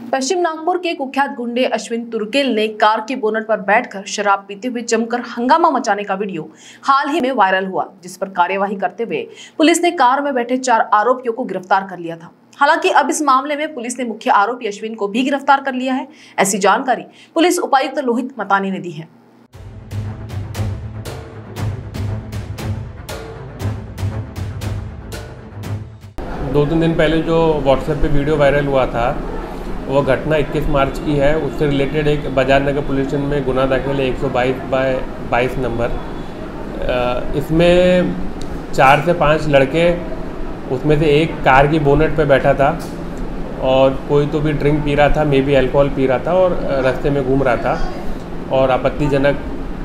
पश्चिम नागपुर के कुख्यात गुंडे अश्विन तुर्केल ने कार के बोनट पर बैठकर शराब पीते हुए जमकर हंगामा मचाने का वीडियो हाल ही में वायरल हुआ, जिस पर कार्यवाही करते हुए पुलिस ने कार में बैठे 4 आरोपियों को गिरफ्तार कर लिया था। हालांकि अब इस मामले में पुलिस ने मुख्य आरोपी अश्विन को भी गिरफ्तार कर लिया है। ऐसी जानकारी पुलिस उपायुक्त लोहित मतानी ने दी है। दो तीन दिन पहले जो व्हाट्सएप पे वीडियो वायरल हुआ था वो घटना 21 मार्च की है। उससे रिलेटेड एक बाजार नगर पुलिस स्टेशन में गुना दाखिल है 122/22 नंबर। इसमें 4 से 5 लड़के, उसमें से एक कार की बोनेट पे बैठा था और कोई तो भी ड्रिंक पी रहा था, मे बी अल्कोहल पी रहा था और रास्ते में घूम रहा था और आपत्तिजनक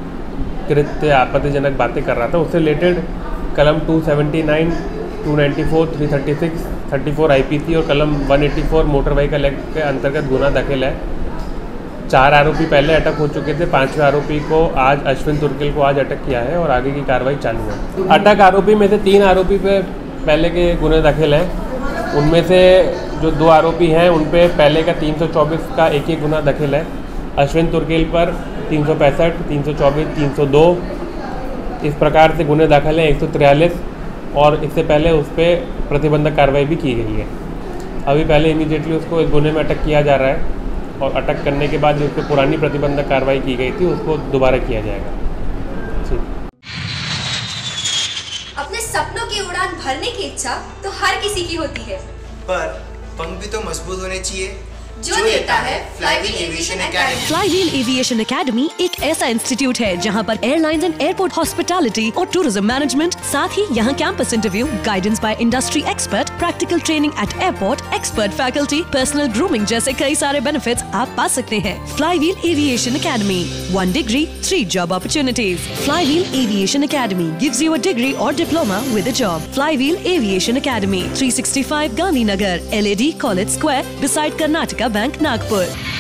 बातें कर रहा था। उससे रिलेटेड कलम 279, 294, 336, 34 IPC और कलम 184 मोटर व्हीकल एक्ट के अंतर्गत गुना दाखिल है। 4 आरोपी पहले अटक हो चुके थे। 5वें आरोपी को आज अश्विन तुर्केल को आज अटक किया है और आगे की कार्रवाई चालू है। अटक आरोपी में से 3 आरोपी पे पहले के गुने दाखिल हैं। उनमें से जो 2 आरोपी हैं उन पे पहले का 324 का एक गुना दाखिल है। अश्विन तुर्केल पर 365, 324, 302 इस प्रकार से गुने दाखिल हैं। 143 और इससे पहले उस पर प्रतिबंधक कार्रवाई भी की गई है। अभी पहले इमीडिएटली उसको इस गुने में अटक किया जा रहा है और अटक करने के बाद जो उस पर पुरानी प्रतिबंधक कार्रवाई की गई थी उसको दोबारा किया जाएगा। अपने सपनों की उड़ान भरने की इच्छा तो हर किसी की होती है, पर पंख भी तो मजबूत होने चाहिए जो देता है flywheel aviation academy. Flywheel aviation academy एक ऐसा इंस्टीट्यूट है जहां पर एयरलाइंस एंड एयरपोर्ट हॉस्पिटैलिटी और टूरिज्म मैनेजमेंट, साथ ही यहां campus interview, guidance by industry expert, practical training at airport, expert faculty, personal grooming जैसे कई सारे बेनिफिट्स आप पा सकते हैं। Flywheel aviation academy, 1 degree, 3 job opportunities. Flywheel Aviation Academy gives you a degree or diploma with a job. Flywheel Aviation Academy, 365 Gandhi Nagar, LAD College Square, beside Karnataka Bank, Nagpur.